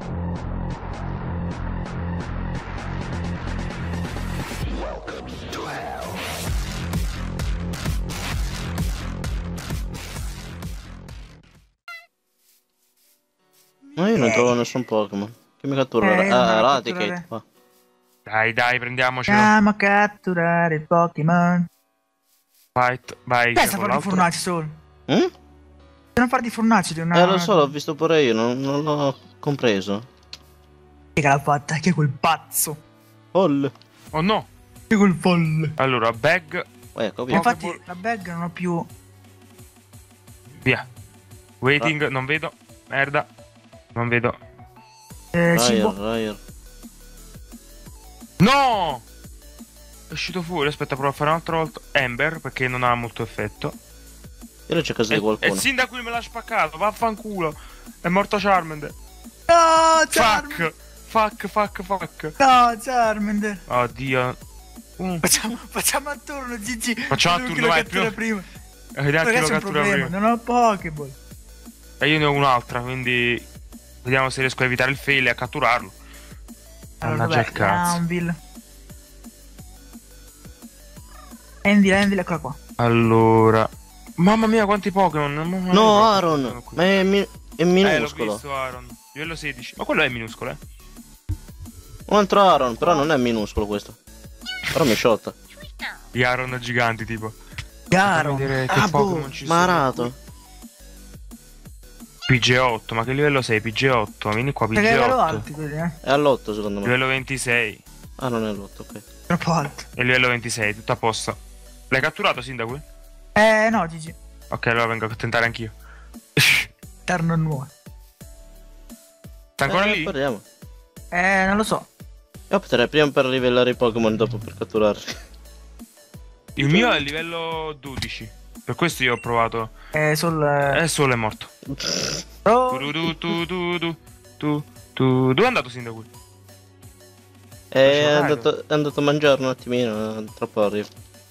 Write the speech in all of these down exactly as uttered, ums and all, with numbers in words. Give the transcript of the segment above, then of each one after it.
Ma io non trovo nessun Pokémon. Che mi cattura? Eh, Ah, non Raticate qua. Dai, dai, prendiamocelo. Andiamo a catturare il Pokémon. Fight, vai. Pensa a con fare di l'altro. fornaci solo. Mm? Se non fare di fornaci di una... Eh lo so, l'ho visto pure io, non, non l'ho compreso. Chi che l'ha fatta? Chi è quel pazzo? Folle. Oh no. Chi è quel folle? Allora, bag, Ecco, via. Infatti Pokéball. la bag non ho più... via. Waiting, non vedo. Merda. Non vedo. Eh, Ryer, cibo. Ryer. No! È uscito fuori, aspetta, provo a fare un'altra volta. Ember, perché non ha molto effetto. Io c'è casa E, di e qualcuno. il sindaco me l'ha spaccato, vaffanculo. È morto Charmander. No, Charmander! Fuck, fuck, fuck, fuck. No, Charmander! Oddio. Uh. Facciamo, facciamo a turno, Gigi. Facciamo a Lui che turno, lo vai, cattura prima. prima. Eh, Vediamo chi lo Ragazzi, è un cattura problema, prima. non ho Pokéball. E io ne ho un'altra, quindi vediamo se riesco a evitare il fail e a catturarlo. Allora, Mannaggia il cazzo. Anvil. Anvil, Anvil, eccola qua. Allora. Mamma mia, quanti Pokémon. Mamma mia, No, quanti Aaron. Pokémon qui. Ma è, mi- è Eh, l'ho minuscolo. visto Aaron. Livello sedici. Ma quello è minuscolo, eh. Un altro Aaron, però non è minuscolo questo. Però mi sciotta. Gli Aaron giganti, tipo. Chiaro. Fammi vedere che Ah, Pokémon boh, ci sono. marato. P G otto, ma che livello sei? P G otto, vieni qua, Perché livello P G otto. alti quelli, eh? È all'otto secondo me. Livello ventisei. Ah, non è all'otto, ok. Troppo alti. E livello ventisei, tutto a posto. L'hai catturato, Sindaco? Eh, no, Gigi. Ok, allora vengo a tentare anch'io. Terno nuovo. Sta ancora Eh, lì? parliamo. Eh, non lo so. Io opterei prima per livellare i Pokémon, dopo per catturarli. Il mio è livello dodici. Per questo io ho provato. Eh, sul... E solo è morto. Oh, Tu tu tu tu tu tu tu. Dove è andato, Sindaco? È Faccio andato, è andato a mangiare un attimino, troppo arrivo.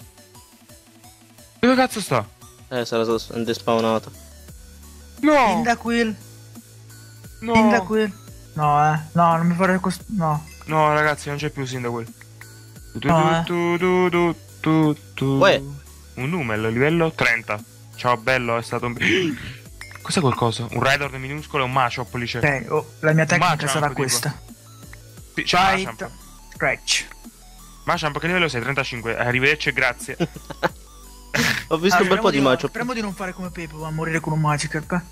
Dove cazzo sta? Eh, sarà stato despawnato. No! Cyndaquil. No! Cyndaquil. No, eh. No, non mi fare questo... No. No, ragazzi, non c'è più Sindaco. Tu tu No, eh. tu tu tu tu tu. Uè. Un numero, livello trenta. Ciao bello, è stato un... Cos'è qualcosa? Un Raidor minuscolo e un Machop lì c'è. Ok, oh, la mia tecnica Machamp, sarà tipo. questa. Sì, c'è Fight. Machamp. Scratch. Machamp che livello sei? trentacinque. Arrivederci e grazie. Ho visto Allora, un bel po' di speriamo macio. Speriamo di non fare come Pepe, ma morire con un Magikarp.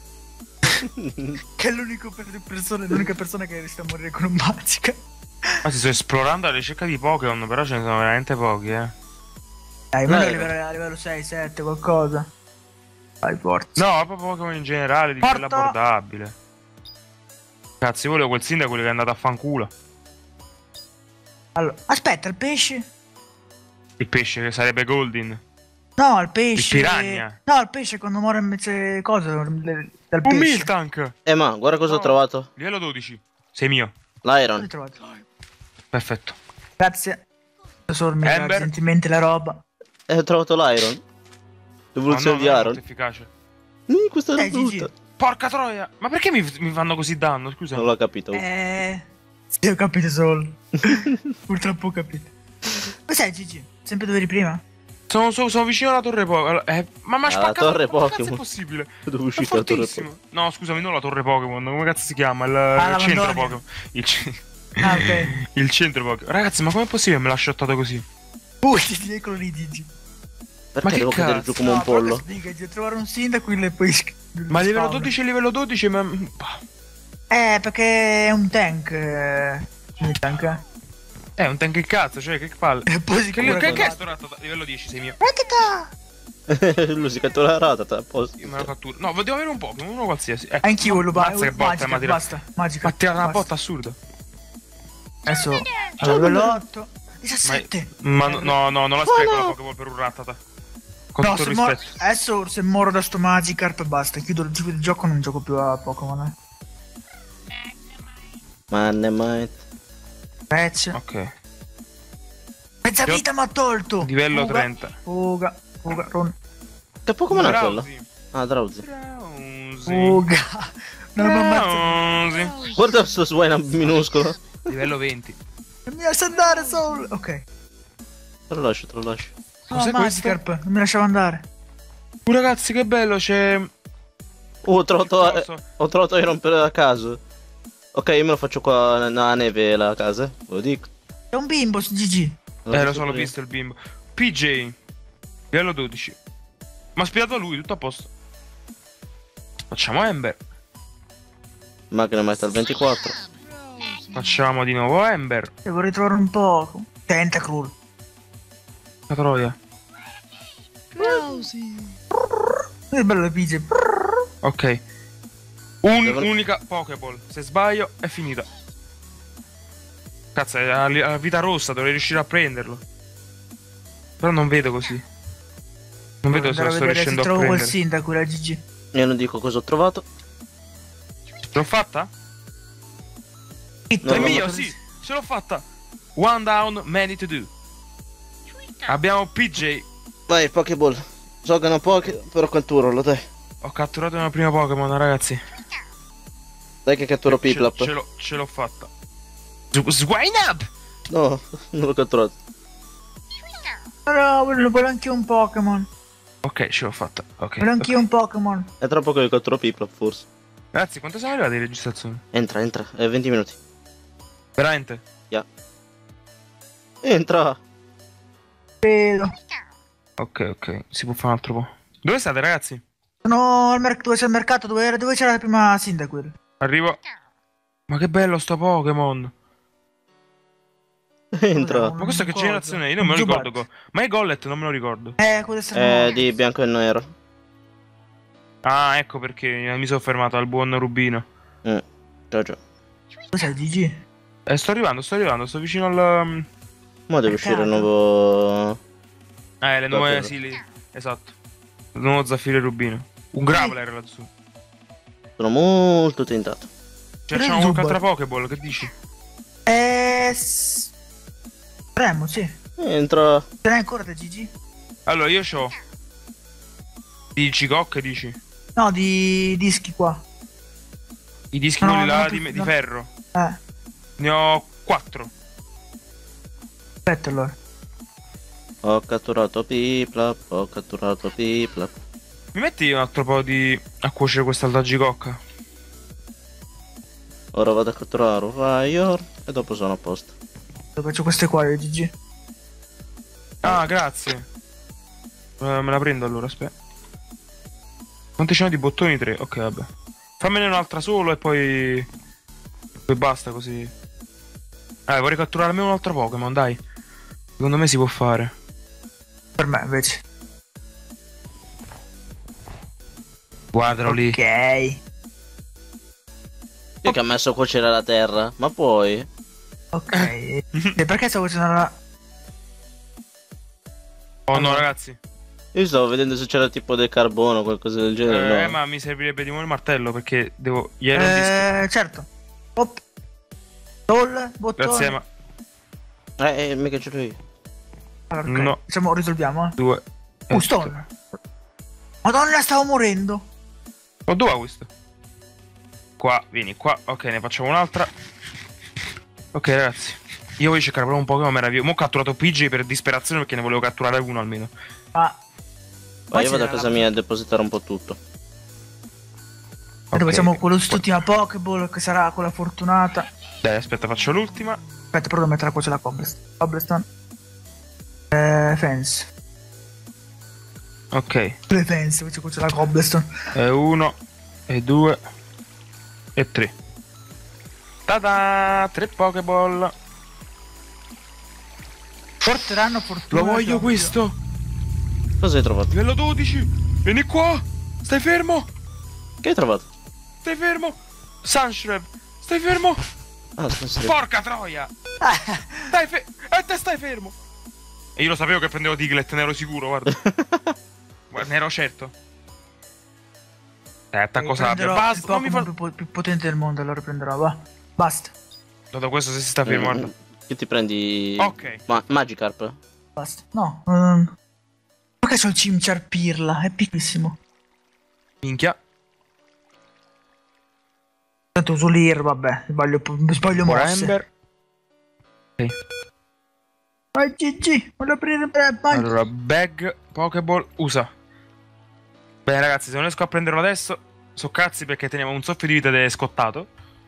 Che è l'unico per persona, l'unica persona che riesce a morire con un Magikarp. Ma si sto esplorando alla ricerca di Pokémon, però ce ne sono veramente pochi, eh. Dai, almeno a Beh. livello, a livello sei, sette, qualcosa. Vai, forza. No, proprio Pokémon in generale, di Porta. quella abbordabile. Cazzo, io volevo quel sindaco che è andato a fanculo. Allora, aspetta, il pesce? Il pesce che sarebbe Goldin. No, il pesce. Il piranha. No, il pesce quando muore invece cosa? Del, del Un pesce. Miltank! Eh, ma guarda cosa No. ho trovato. Livello dodici. Sei mio. Cosa hai L'Iron. trovato? Perfetto. Grazie. Tesoro, mi dà Ember. gentilmente la roba. Eh, ho trovato l'Iron. L'evoluzione Oh, no, di non è Aaron. molto efficace. Mm, questa è Eh, Gigi. brutta. Porca troia! Ma perché mi, mi fanno così danno? Scusa. Non l'ho capito. Eh... Sì, ho capito solo. Purtroppo ho capito. Ma sai, Gigi, sempre dove eri prima? Sono, sono- sono vicino alla torre Pokémon. Eh, ma mi ha Alla spaccato. torre Come cazzo Pokémon. è possibile? Dove è È uscito la torre fortissimo. No, scusami, non la torre Pokémon. Come cazzo si chiama? Il, la il centro Vandonia. Pokémon. Il, ce- Ah, ok. il centro Pokémon. Ragazzi, ma com'è possibile che me l'ha shottato così? Uh, Gigi, eccolo lì, Gigi. Perché Ma che devo cadere cazzo? giù come un No, però pollo? che sfiga, Gigi, trovare un sindaco e poi... Ma livello spawn. dodici e livello dodici, ma. Eh, perché è un tank. eh, Un tank, eh. È un tank che cazzo, cioè, che palle. E poi si Che, cura che, con che è l'altro. sto ratata? Livello dieci, sei mio. Rattata! Lui si cattura la ratata a posto. Io me lo catturo. No, devo avere un Pokémon, uno qualsiasi. Ecco. Anch'io voglio Mazza basta. che botta, Magica, ma tira- basta. Magica. Ma tira una basta. botta assurda. Adesso. Allora, livello otto. Ma, diciassette. ma no, no, no, non la spreco la Pokéball per un rattata. Con No, tutto se il mor- rispetto. adesso se moro da sto Magikarp basta. Chiudo il chiudo il gioco, non gioco più a Pokémon. Eh. Manne mai. Patch. Ok. Mezza Io- vita mi ha tolto. Livello Fuga, trenta. Fuga, fuga, run. Che Pokémon è quello? Drowsy. Ah, Drowsy. Drowsy. Drowsy. Uga. Non mi ammazzo. Drowsy. Guarda sto Swine minuscolo. Livello venti. Non mi lascia andare, Soul. Ok. Te lo lascio, te lo lascio. No, Cos'è Magikarp, non mi lasciava andare. Uh, ragazzi, che bello, c'è... Uh, ho trovato, eh, Coso. ho trovato Iron per a caso. Ok, io me lo faccio qua nella neve la casa, eh, ve lo dico. È un bimbo su G G. Eh, lo so, l'ho visto il bimbo. P J. Livello dodici. Ma ha spiegato lui, tutto a posto. Facciamo Ember. Macchina Metal ventiquattro. Facciamo di nuovo Ember. Devo ritrovare un po'. Tentacruel. La troia. Che bello il P J. Ok. Un'unica Pokéball. Se sbaglio è finita. Cazzo, è a, a vita rossa, dovrei riuscire a prenderlo. Però non vedo così. Non vedo se lo sto riuscendo a trovo quel prendere. sindaco, la G G. Io non dico cosa ho trovato. L'ho fatta? No, è no, mio, ma- sì, ce l'ho fatta. One down, many to do. Abbiamo P J. Vai, Pokéball. So che non poche, però catturalo, dai. Ho catturato una prima Pokémon, ragazzi. Dai che catturo Ce- Piplup. Ce l'ho, ce l'ho fatta. S- Swine up! No, non l'ho catturato. No, voglio voglio anche un Pokémon. Ok, ce l'ho fatta. Ok. Voglio anche un Pokémon. È troppo che io catturo Piplup, forse. Ragazzi, quanto siamo arrivati di registrazione? Entra, entra, è venti minuti. Veramente? Yeah. Entra. Vedo. Ok, ok. Si può fare un altro po'. Dove state, ragazzi? Sono al mercato, dove c'è il mercato, dove, era- dove c'era la prima Cyndaquil. Arrivo. Ma che bello sto Pokémon. Entra. Ma questo che Cosa? generazione è? Io non me lo Zubat. ricordo. co- Ma è Gollet, non me lo ricordo. Eh, quello è È di bianco e nero. Ah, ecco perché mi sono fermato al buon Rubino. Mm. Ciao ciao. Cos'è G G? Eh, sto arrivando, sto arrivando, sto vicino al... Ma deve Per uscire il caso. nuovo... Eh, le nuove... Davvero? Sì, lì. Esatto. Il nuovo Zaffiro e Rubino. Un Graveler lassù. Sono molto tentato. Cioè, Prendi facciamo qualche Zubat. altra Pokéball, che dici? Eh... s- Premo, sì. Entra. Ce n'è ancora da G G? Allora, io c'ho... Di Cicocche, dici? No, di dischi qua. I dischi No, quelli no, là tu- di, di no. ferro. Eh, Ne ho quattro. aspetta allora. Ho catturato Piplup, ho catturato Piplup. Mi metti un altro po' di... a cuocere questa Gicocca? Ora vado a catturare un Raior e dopo sono a posto. Faccio queste qua, le G G. Ah, grazie. Eh, me la prendo allora, aspetta. Quanti ce ne ho di bottoni? Tre. Ok, vabbè. Fammene un'altra solo e poi... Poi basta così. Eh, vorrei catturare almeno un altro Pokémon, dai. Secondo me si può fare. Per me invece. Guardalo lì. Ok. Io che ha messo a cuocere la terra, ma poi... Ok. E perché stavo facendo la... Oh no, ragazzi. Io stavo vedendo se c'era tipo del carbono o qualcosa del genere, Eh, no? ma mi servirebbe di nuovo il martello perché devo... Gli Iron Disc... Eh, certo. Op. Roll, bottone. Grazie, ma... Eh, eh, mica ce l'ho io. Allora, ok. No. Facciamo, risolviamo, eh. Due... Uh, stone. Madonna, stavo morendo. Oh, dove va questo? Qua, vieni qua. Ok, ne facciamo un'altra. Ok, ragazzi. Io voglio cercare proprio un Pokémon meraviglioso. Mo' ho catturato P J per disperazione perché ne volevo catturare uno almeno. Ma... Vai, io vado a c'era casa la- mia a depositare un po' tutto. Adesso Ok. facciamo quell'ultima Pokéball che sarà quella fortunata. Dai, aspetta, faccio l'ultima. Aspetta, però devo mettere qua c'è la Cobblestone. Cobblestone. Eh, fence. Ok. Le fence, invece qua c'è la Cobblestone. E uno, e due, e tre. Ta-da! Tre Pokéball. Porteranno fortuna. Lo voglio ovvio. questo. Cosa hai trovato? Livello dodici. Vieni qua. Stai fermo. Che hai trovato? Stai fermo. Sunshrev. Stai fermo. Ah, aspetta. Porca troia. Stai fermo. E te stai fermo. E io lo sapevo che prendevo Diglett, ne ero sicuro, guarda. Guarda, ne ero certo. Eh, attacco sabbia. Prenderò Basta, il non mi Pokémon fa... più, po- più potente del mondo, allora prenderò, va. Basta, Dopo questo se si sta fermo, guarda. Che ti prendi... Ok. Ma Magikarp? basta. No, um... perché c'ho il Chimchar Pirla? È piccolissimo. Minchia. Tanto uso l'Ir, vabbè. Sbaglio, sbaglio mosse. Ember. Ok. Vai G G, voglio aprire beh, vai. Allora, bag, Pokéball, usa. Bene ragazzi, se non riesco a prenderlo adesso, so cazzi perché tenevo un soffio di vita ed è scottato.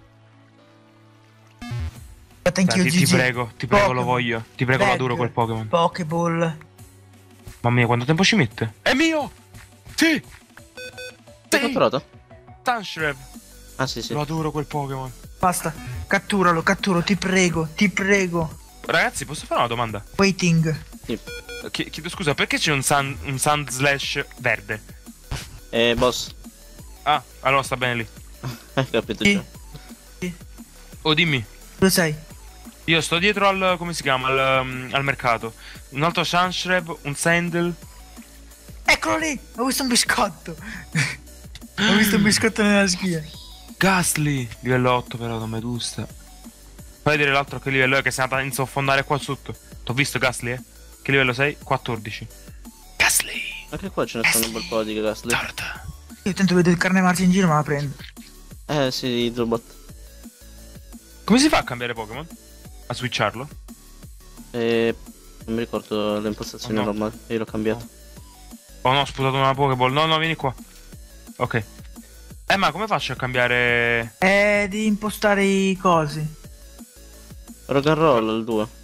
Thank you, Dai, ti, ti G G. prego, ti prego, lo Pokémon. voglio. Ti prego, la Bag. duro quel Pokémon. Pokéball. Mamma mia, quanto tempo ci mette? È mio! Sì! L'hai catturato? Tanshrev! Ah sì sì. Lo adoro quel Pokémon. Basta. Catturalo, catturo, ti prego, ti prego. Ragazzi, posso fare una domanda? Waiting. Sì. Ch- chiedo scusa, perché c'è un Sun, un Sand Slash verde? Eh boss. Ah, allora sta bene lì. Hai capito Sì. già. Sì. Oh, dimmi. Lo sai? Io sto dietro al, come si chiama, al, um, al mercato. Un altro Tanshrev, un Sandel. Eccolo lì! Ho visto un biscotto! Ho visto un biscotto nella schiena. Ghastly, livello otto però, non mi gusta. Fai vedere l'altro che livello è, che sei andato a insoffondare qua sotto. T'ho visto Ghastly, eh? Che livello sei? quattordici. Ghastly! Anche qua ce ne sono un bel po' di Ghastly. Tarda. Io tento vedo il carne marcia in giro ma la prendo. Eh sì, Hydrobot. Come si fa a cambiare Pokémon? A switcharlo? E non mi ricordo le impostazioni Oh, no. normali. Io l'ho cambiato. Oh no, ho sputato una Pokéball. No, no, vieni qua. Ok. Eh, ma come faccio a cambiare... È di impostare i cosi. Rock and roll il due.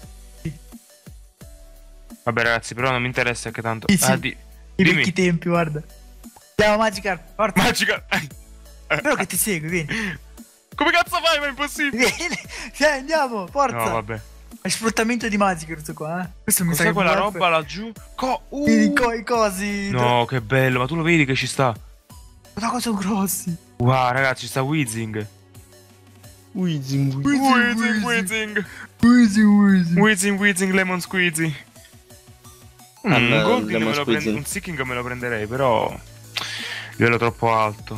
Vabbè ragazzi, però non mi interessa che tanto... Sì, sì. Ah, di... I dimmi. vecchi tempi, guarda. Andiamo Magikarp, forza. Magica... Spero che ti segui, vieni. Come cazzo fai? Ma è impossibile! Vieni. Sì, andiamo, forza. No, vabbè. È sfruttamento di Magikarp questo qua, eh. Questo mi sa Cos'è che quella buff. roba laggiù? Co... Uh. I, co- i cosi. No, che bello, ma tu lo vedi che ci sta? Ma cosa sono grossi. Wow, ragazzi, ci sta Weezing. Weezing, Weezing, Weezing. Wheezy, wheezy. Weezing, Weezing, Lemon Squeezy. Mm, Ah, un no, Golding Lemon me lo prendo, Squeezy. un Seeking me lo prenderei, però... Livello troppo alto.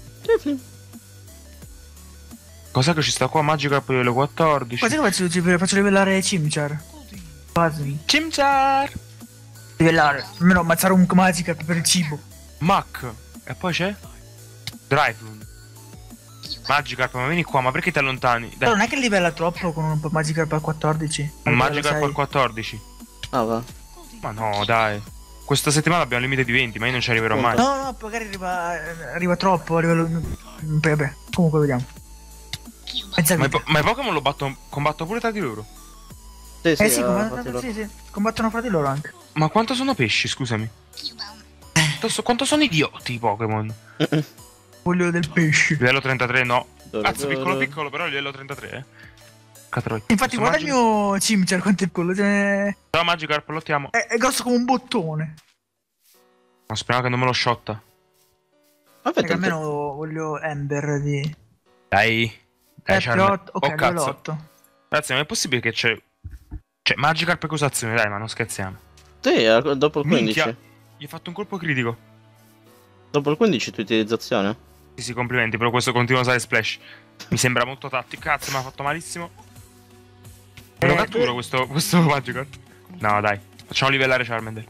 Cos'è che ci sta qua? Magikarp livello quattordici. Quasi che faccio, ci- faccio livellare Chimchar. Quasi. Chimchar! Livellare. Almeno ammazzare un Magikarp per il cibo. Mac. E poi c'è? Drivloon. Magikarp, ma vieni qua, ma perché ti allontani? Però Dai, non è che livella troppo con un Magikarp al quattordici. un Livello Magikarp sei. al quattordici. Ah va. Ma no, dai. Questa settimana abbiamo il limite di venti, ma io non ci arriverò mai. No, no, magari arriva, arriva troppo a livello... Vabbè, comunque vediamo. Mezza Ma i, vita. po- ma i Pokémon lo batto, combatto pure tra di loro. Sì, sì, Eh sì, ah, combattono, infatti lo- sì, sì, combattono fra di loro anche. Ma quanto sono pesci, scusami? Quanto, so- quanto sono idioti i Pokémon? Voglio del pesce. Livello trentatré no. Doro, Cazzo, piccolo doro. piccolo, però livello trentatré, eh. Catroi. Infatti guarda il mio Chimchar quanto è piccolo, cioè... Ciao Magikarp, lottiamo. È, è grosso come un bottone. Ma speriamo che non me lo shotta. Aspetta, Perché almeno voglio Ember di... Dai. Dai, sette, Charmander. otto, ok, Oh, livello cazzo. otto. Ragazzi, ma è possibile che c'è... Cioè, Magikarp e causazione, dai, ma non scherziamo. sì, eh, dopo il quindici. Minchia, gli ho fatto un colpo critico. Dopo il quindici tu utilizzazione? Sì, sì, complimenti, però questo continua a usare splash. Mi sembra molto tattico. Cazzo, mi ha fatto malissimo. Me lo Eh, catturo eh. questo, questo Magikarp? No, dai. Facciamo livellare Charmander.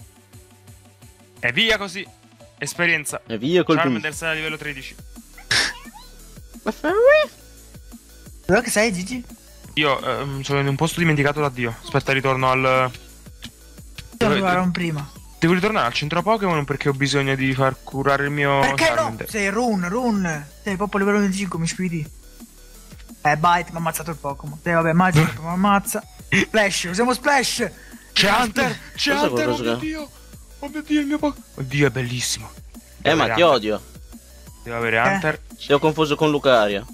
E via così. Esperienza. E via col Charmander sarà a livello tredici. Dove che sei, Gigi? Io ehm, sono in un posto dimenticato da Dio. Aspetta, ritorno al... Devo Dove- arrivare un prima. Devo ritornare al centro Pokémon perché ho bisogno di far curare il mio Perché no? Charmander. Sei Run, Run. Sei proprio a livello venticinque, mi spidi. Eh, Bite, mi ha ammazzato il Pokémon. Eh, vabbè, Magikarp mi ammazza. Splash, usiamo Splash. C'è Hunter! C'è Cosa Hunter! Oh cosa mio che- Dio! Oh mio Dio, il mio Pokémon! Oddio, è bellissimo. Eh ma ti odio. Devo avere Eh. Hunter. Ti ho confuso con Lucaria.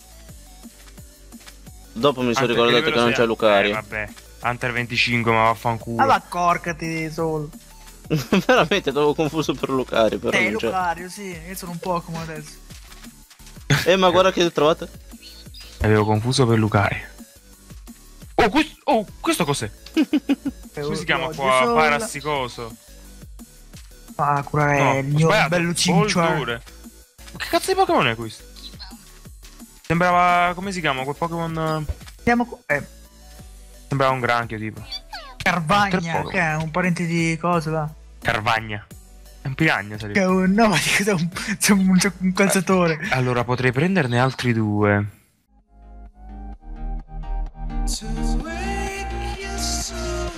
Dopo mi sono Hunter, ricordato che livello non sei? c'è Lucaria. Eh, vabbè. Hunter venticinque, ma vaffanculo. Allora, accorcati solo. Veramente avevo confuso per Lucaria, però Eh, non c'è. Lucario, sì. Io sono un Pokémon adesso. Eh ma guarda che trovate. Avevo confuso per Lucaria. Oh, questo, oh, questo cos'è? Eh, Come si chiama odio qua? solo. Parassicoso. Ah, curare No, il ho mio sbagliato. bello Chimchar. Boldure. Ma che cazzo di Pokémon è questo? Sembrava... come si chiama? Quel Pokémon... Andiamo qua. Eh, Sembrava un granchio tipo. Carvagna, Tre Pokémon. che è un parente di cosa là? Carvagna. È un piranha Che sarebbe. è un- No, ma dico, sei un, sei un, un, un calciatore. Allora potrei prenderne altri due. To wake your soul.